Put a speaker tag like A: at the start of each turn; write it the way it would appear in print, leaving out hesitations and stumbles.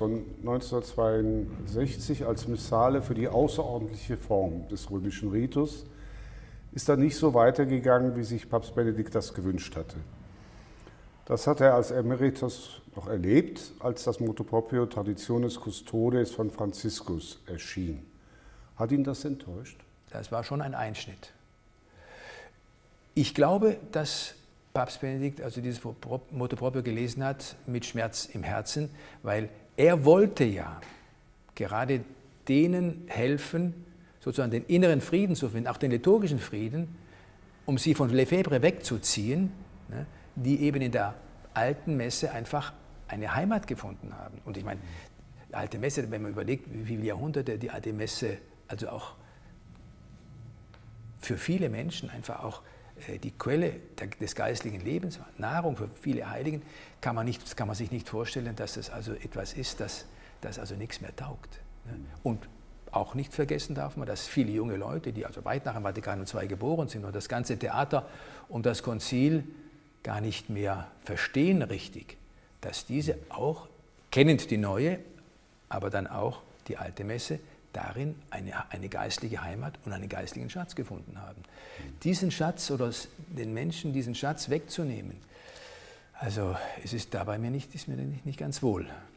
A: von 1962 als Missale für die außerordentliche Form des römischen Ritus ist dann nicht so weitergegangen, wie sich Papst Benedikt das gewünscht hatte. Das hat er als Emeritus noch erlebt, als das Motu proprio Traditionis Custodes von Franziskus erschien. Hat ihn das enttäuscht?
B: Das war schon ein Einschnitt. Ich glaube, dass Papst Benedikt also dieses Motu proprio gelesen hat mit Schmerz im Herzen, weil er wollte ja gerade denen helfen, sozusagen den inneren Frieden zu finden, auch den liturgischen Frieden, um sie von Lefebvre wegzuziehen, ne, die eben in der alten Messe einfach eine Heimat gefunden haben. Und ich meine, die alte Messe, wenn man überlegt, wie viele Jahrhunderte die alte Messe also auch für viele Menschen einfach auch die Quelle des geistlichen Lebens war, Nahrung für viele Heiligen, kann man sich nicht vorstellen, dass das also etwas ist, das also nichts mehr taugt. Ne? Und auch nicht vergessen darf man, dass viele junge Leute, die also weit nach dem Vatikan II geboren sind und das ganze Theater und das Konzil gar nicht mehr verstehen richtig, dass diese auch, kennend die neue, aber dann auch die alte Messe, darin eine geistliche Heimat und einen geistlichen Schatz gefunden haben. Diesen Schatz oder den Menschen diesen Schatz wegzunehmen, also es ist da bei mir nicht ganz wohl.